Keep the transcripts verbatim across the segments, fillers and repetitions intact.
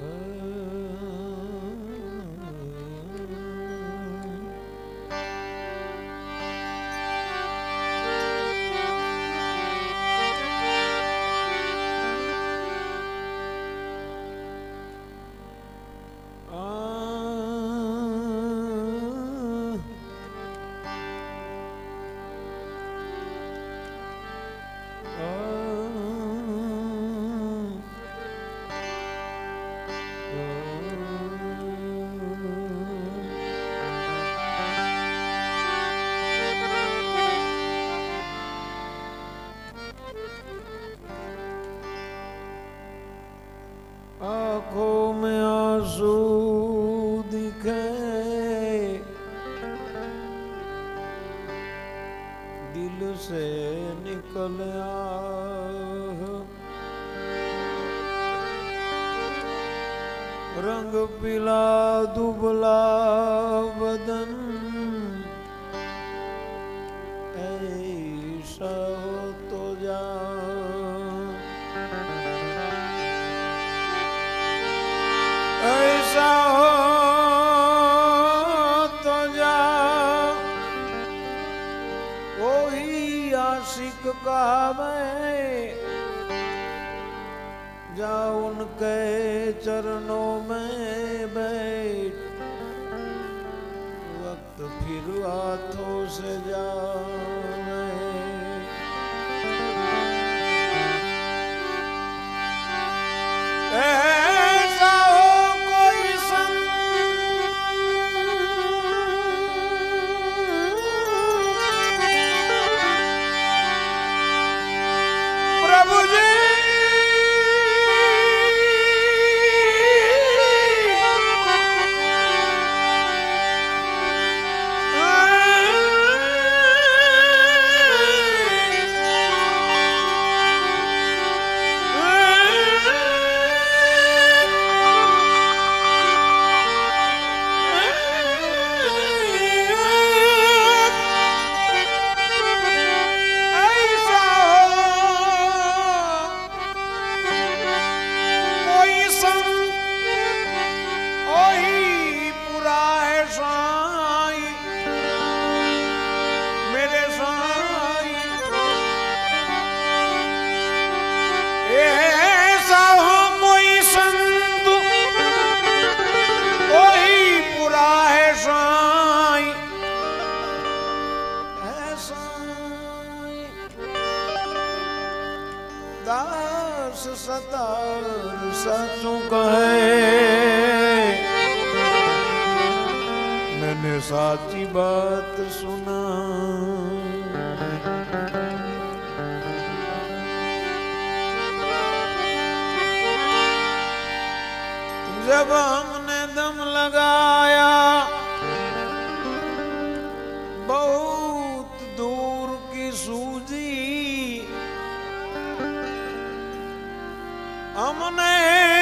आँखों में आंसू दिखे, दिल से निकल आह, रंग पीला दुबला बदन, ऐसा हो तो जा, ऐसा हो तो जा, वही आशिक का मैं जा उनके चरणों में बैठ, वक्त फिर हाथों से जाए। ऐसा हो कोई संग प्रभु जी, दास सतार सचू कहे, मैंने साची बात सुना। जब हमने दम लगाया बहुत दूर की सूझी, हमने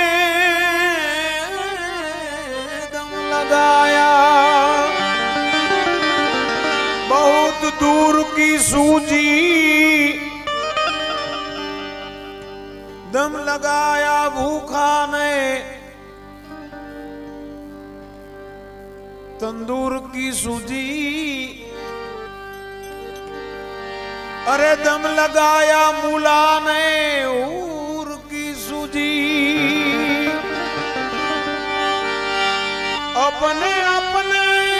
दम लगाया बहुत दूर की सूझी, दम लगाया भूखा ने तंदूर की सूझी, अरे दम लगाया मूला ने ऊर की सूझी, अपने अपने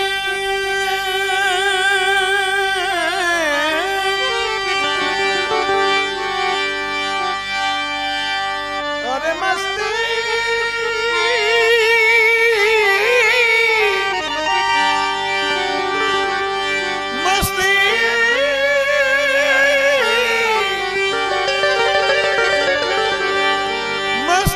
अरे मस्ती मस्ती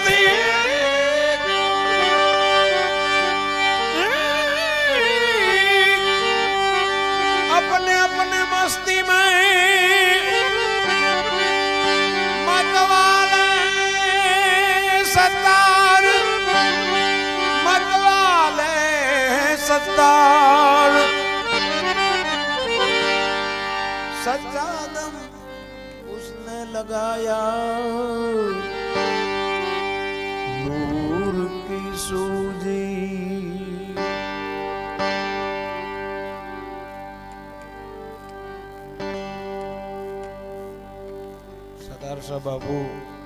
શાહ બાપુ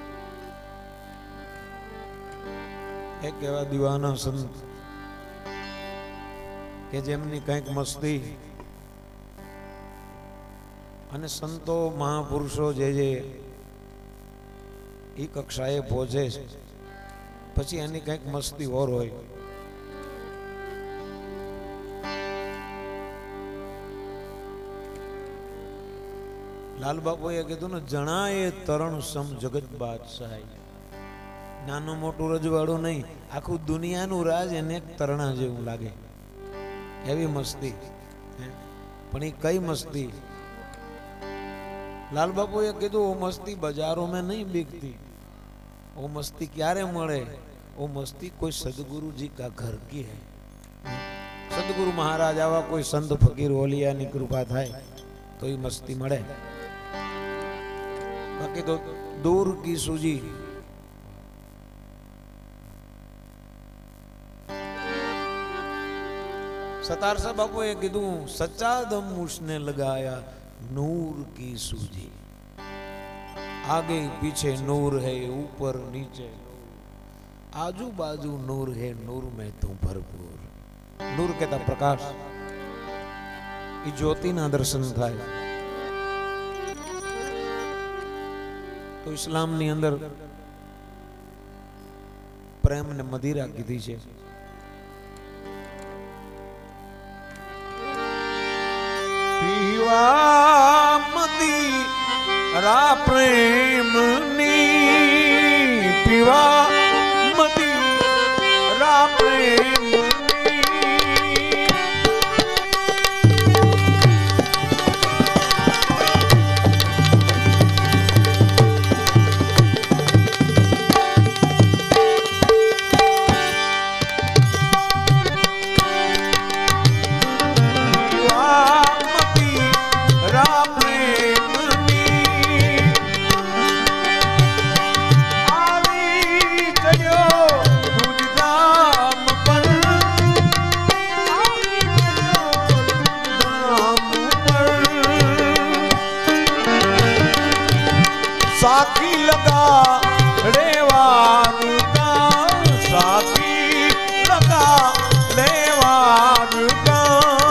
એક એવા દીવાના સંત કે જેમની કંઈક મસ્તી અને સંતો મહાપુરુષો જે જે એ કક્ષાએ પહોંચે છે પછી એની કંઈક મસ્તી ઓર હોય. લાલ બાપુએ કીધું ને, જણાએ તરણ સમ જગત બાદશાહ. નાનું મોટું રજવાડું નહીં, આખું દુનિયાનું રાજ એને એક તરણા જેવું લાગે એવી મસ્તી. પણ એ કઈ મસ્તી? लाल बापू ये कीधु वो मस्ती बाजारों में नहीं बिकती. वो मस्ती क्यारे मळे? वो मस्ती कोई सदगुरु जी का घर की है. सदगुरु महाराज आवा कोई संत फकीर ओलिया नी कृपा थाय तो ये मस्ती मळे. बाकी तो दूर की सूजी. सतार साहब बापू ये कीधु, सच्चा दम उसने लगाया नूर की सूजी. आगे पीछे नूर है, ऊपर नीचे आजू बाजू नूर है, नूर में तू भरपूर. नूर कहता प्रकाश, ये ज्योति ना दर्शन थाय. तो इस्लाम नी अंदर प्रेम ने मदिरा कीधी छे. पीवा मदिरा प्रेमनी, पीवा मदिरा प्रेमनी. साथी लगा रेवान का, साथी लगा रेवान का.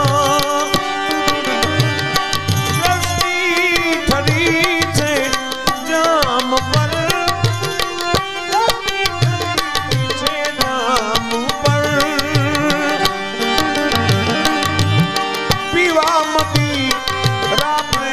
दृष्टि ठरी से जाम पर, से नाम पर. पीवा मती रापे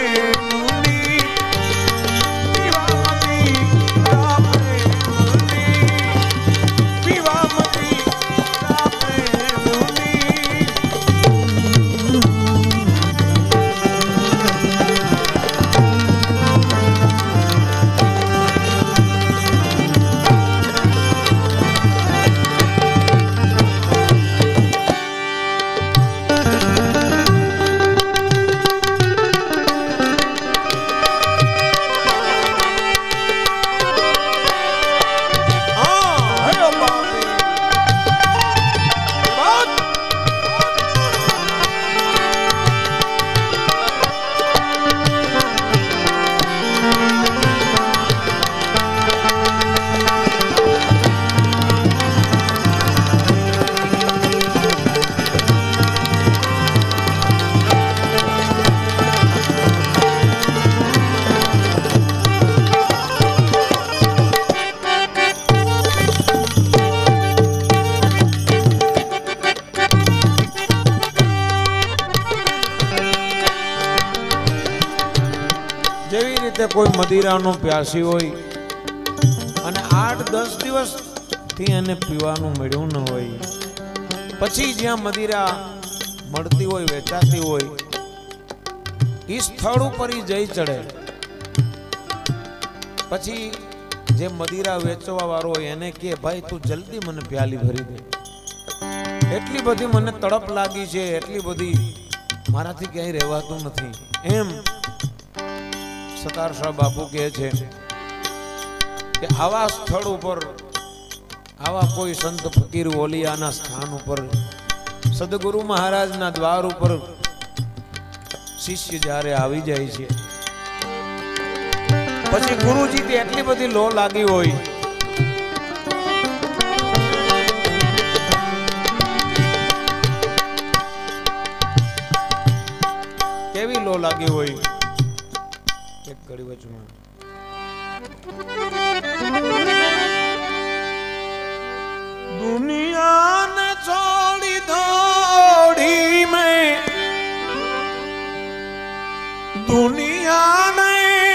कोई मदिरा नो प्यासी होय अने आठ दस दिवस थी एने पीवानुं मळ्युं न होय, पछी ज्यां मदिरा मळती होय, वेचाती होय, ई स्थळ उपर ई जई चढ़े. पछी जे मदिरा वेचवा वाळो एने के भाई तू जल्दी मने प्याली भरी दे, एटली बधी मने तड़प लागी छे, एटली बधी माराथी क्यांय रहेवातुं नथी. एम सतार शाह बापू कहे छे कि आवा स्थल पर, आवा कोई संत फकीर ओलिया ना स्थान पर, सदगुरु महाराज ना द्वार पर शिष्य जारे आवी जाय छे પછી ગુરુજી થી એટલી બધી લો લાગી હોય કેવી લો લાગી હોય એક ઘડી વચમાં दुनिया ने छोड़ी दौड़ी में दुनिया ने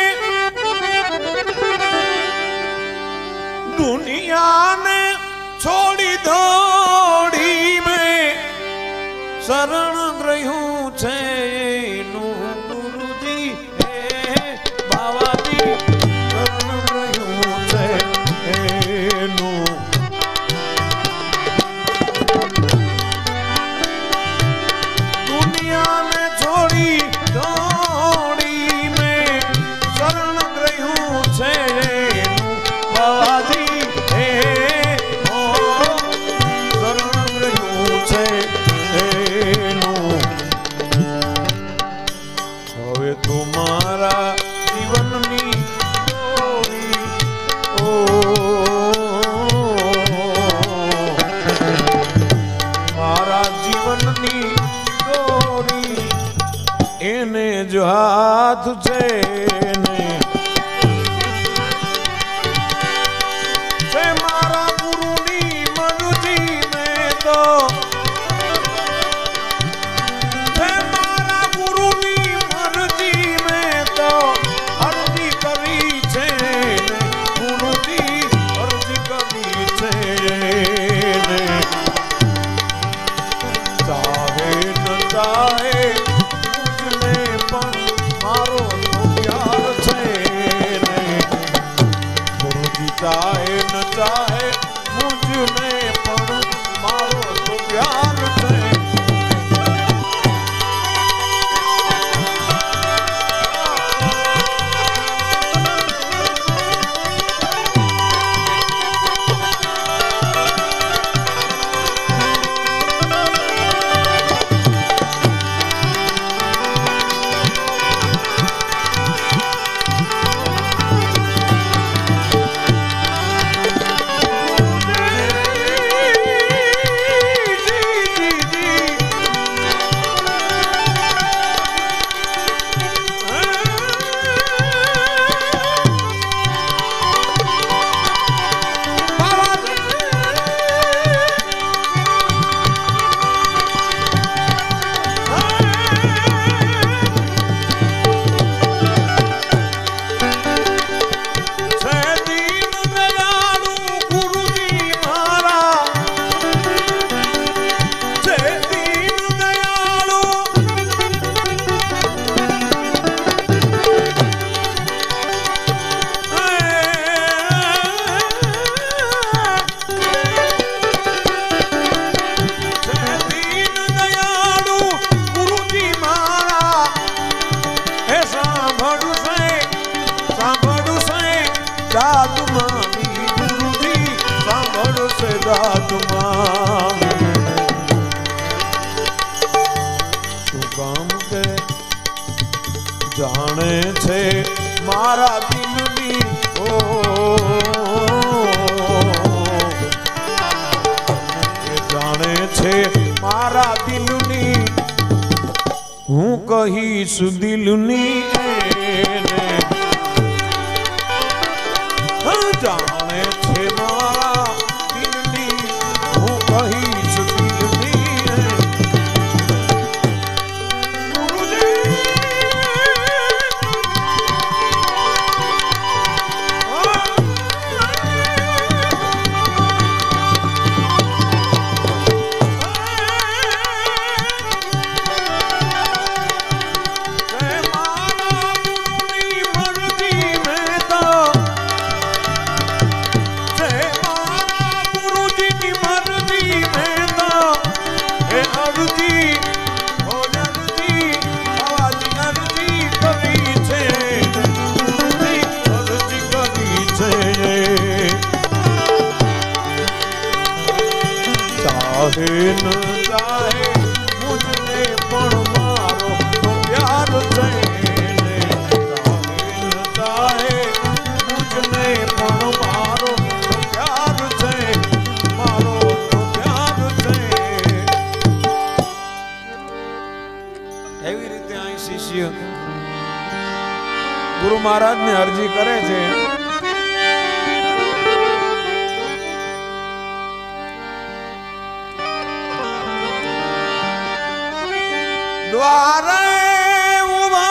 दुनिया ने छोड़ी दौड़ी में शरण ग्रह्યું છે નું ગુરુજી હે બાવાજી શરણ ગ્રહ્યું છે એનું जो हाथ छे ने से मारा गुरुनी मनुजी में तो से मारा गुरुनी मनुजी में तो अर्जी करी छे ने गुरुजी अर्जी करी छे ने चाहे न चाहे चाहे न चाहे मुझने पर मारो तो प्यार से जाने छे मारा दिलनी ओ जाने छे मारा दिलनी हूँ कहीश दिलनी जाने छे मारा दिलनी हूँ कहीश दिलनी चाहे न चाहे मुझने पण मारो तो प्यार से चाहे न चाहे शिष्य गुरु महाराज ने अर्जी करे छे द्वारे उभा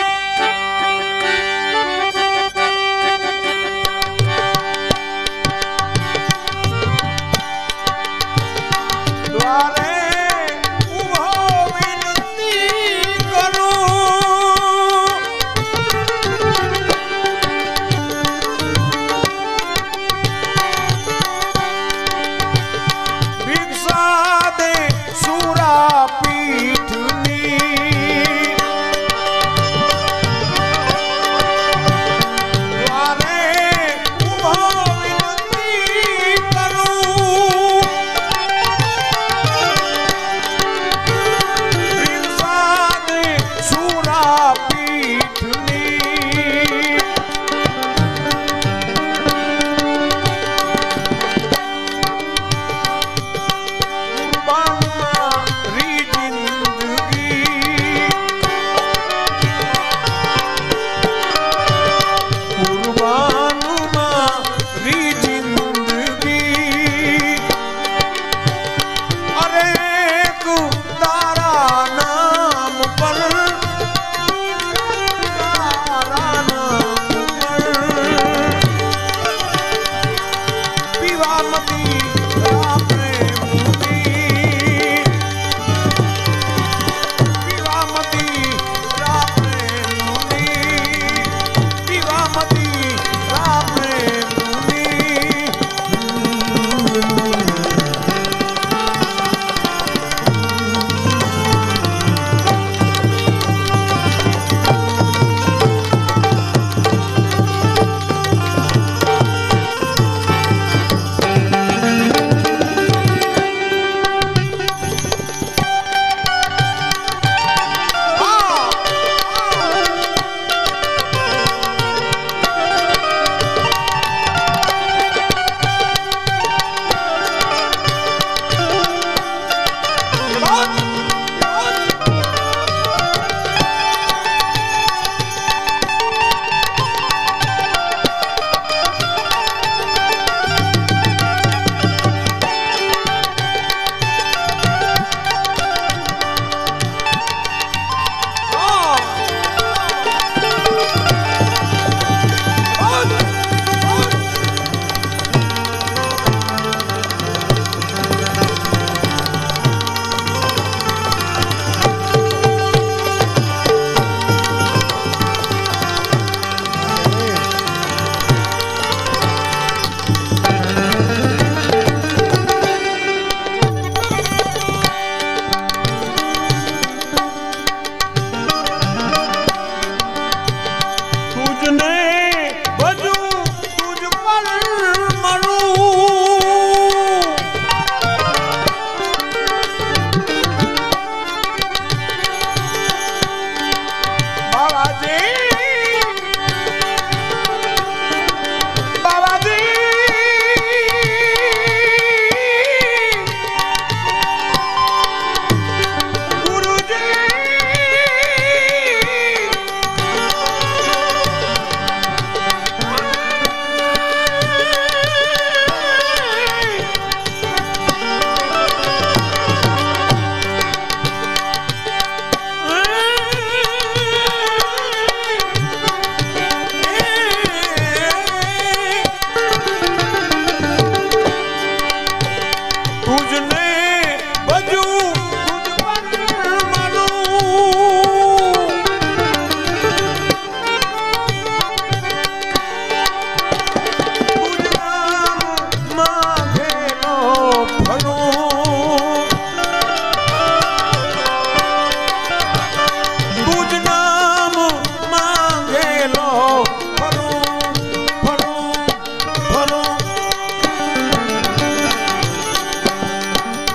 द्वारे उभो विनती करूं भिक्षा दे सूरा पीठनी द्वारे उभो विनती करूं भिक्षा दे सूरा पीठनी री जिंदगी कुर्बान री जिंदगी अरे तू तारा नाम पर तारा नाम पर पीवा मती आपने मुनी पीवा मती आपने मुनी पीवा मती आपने मुनी तुझने भजू तुझ पर मरूं बाबा जी बाबा जी गुरु जी तुझने भजू तुझ पर मरूं तुझ नाम मांगे लो फरूं तुझ नाम मांगे लो फरूं फरूं फरूं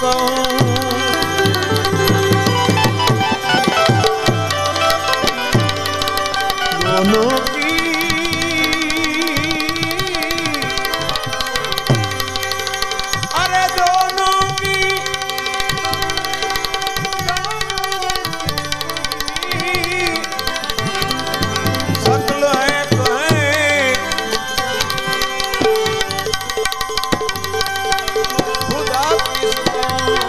दोनों की अरे दोनों की सकल है कहे खुदा किसको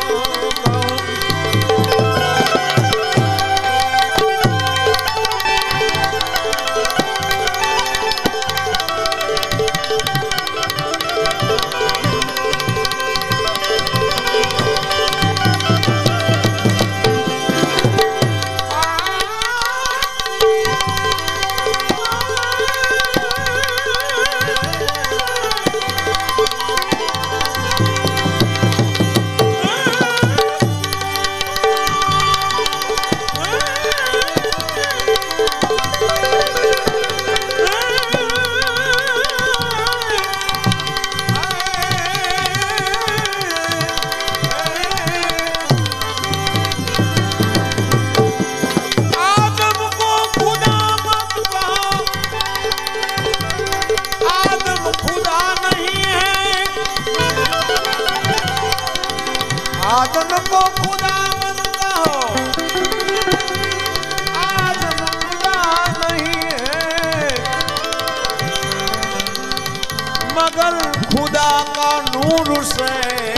आदम को खुदा मत कहो, आदम खुदा नहीं है, मगर खुदा का नूर से